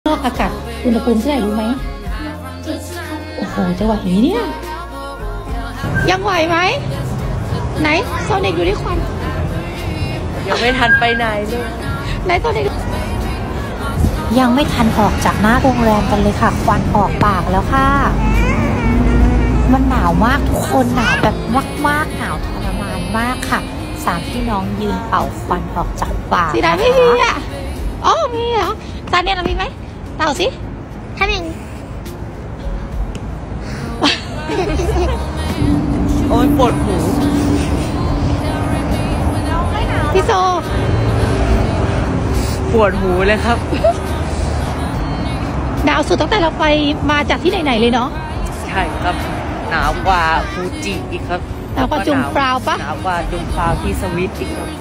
นอกอากาศอุณหภูมิเท่าไหร่รู้ไหมโอ้โหจะไหวไหมเนี่ยยังไหวไหมไหนโซนิกอยู่ที่ควันยังไม่ทันไปไหนเลยไหนโซนิกยังไม่ทันออกจากหน้าโรงแรมกันเลยค่ะควันออกปากแล้วค่ะมันหนาวมากทุกคนหนาวแบบมากๆหนาวทรมานมากค่ะสามพี่น้องยืนเป่าควันออกจากปากสีดาไม่มีอ่ะอ๋อมีเหรอจานเนี่ยเรามีไหมเต่าสิทำอย่างนี้โอ้ยปวดหูพี่โซปวดหูเลยครับหนาวสุดตั้งแต่เราไปมาจากที่ไหนๆเลยเนาะใช่ครับหนาวกว่าฟูจิอีกครับหนาวกว่าจุงปราวปะหนาวกว่าจุงปราวที่สวิตอีกครับ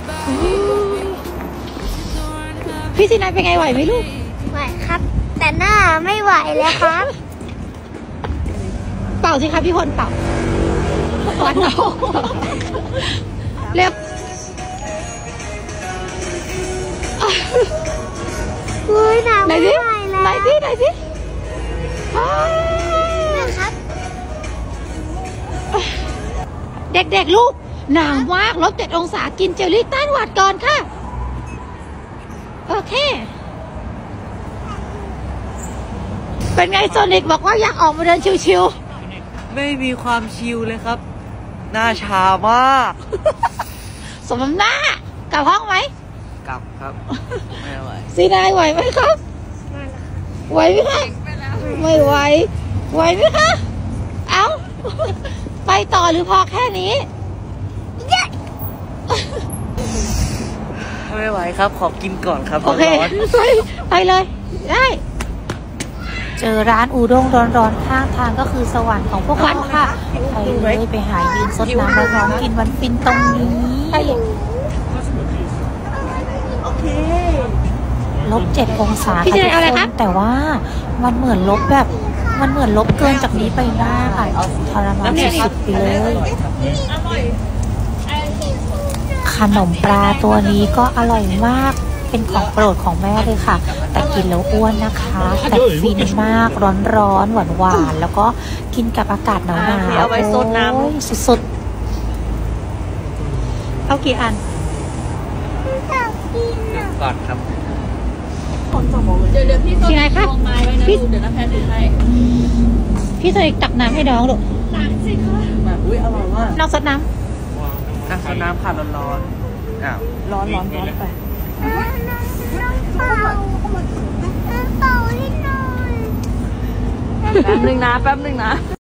พี่ซีนายเป็นไงไหวไหมลูกไหวครับแต่หน้าไม่ไหวแล้วครับเป่าสิครับพี่พลเป่าควันเอาเร็วเฮ้ยหนาวไม่ไหวแล้วไหนสินะครับเด็กๆลูกหนาวมาก-7 องศากินเจลลี่ต้านหวัดก่อนค่ะโอเคเป็นไงโซนิกบอกว่าอยากออกมาเดินชิวๆไม่มีความชิลเลยครับหน้าชามากสมน้ำหน้ากลับห้องไหมกลับครับไม่ไหวซีนายไหวไหมครับไหวไหมคะไม่ไหวไหวไหมคะเอ้าไปต่อหรือพอแค่นี้ไม่ไหวครับขอกินก่อนครับโอเคไปเลยได้เจอร้านอูด้งร้อนๆข้างทางก็คือสวรรค์ของพวกเราค่ะไปเลยไปหายืนซดน้ำร้อนๆกินวันฟินตรงนี้-7 องศาค่ะทุกคนแต่ว่ามันเหมือนลบเกินจากนี้ไปมากค่ะทรมานสุดๆไปเลยขนมปลาตัวนี้ก็อร่อยมากเป็นของโปรดของแม่เลยค่ะแต่กินแล้วอ้วนนะคะแต่ฟินมากร้อนๆหวานๆแล้วก็กินกับอากาศหนาวๆเอาไว้ซดน้ำสุดๆเอากี่อันก่อนครับเดี๋ยวพี่โซนิกลองไม้ไว้นะเดี๋ยวน้าแพทย์ดูให้พี่โซนิกตักน้ำให้น้องลูกตักสิคะแบบอุ้ยอร่อยมากน้องซดน้ำค่ะร้อนอ้าวร้อนไปน้องเป่าให้หน่อยแป๊บนึงนะ